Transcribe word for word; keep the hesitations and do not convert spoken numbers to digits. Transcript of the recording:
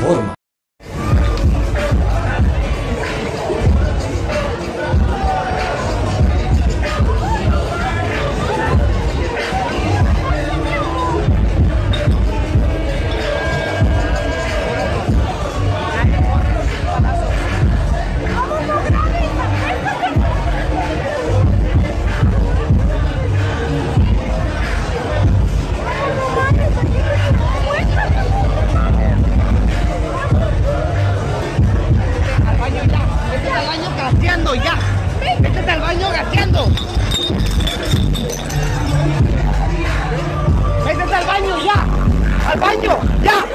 forma. Gateando ya, métete al baño gateando, métete al baño ya, al baño ya.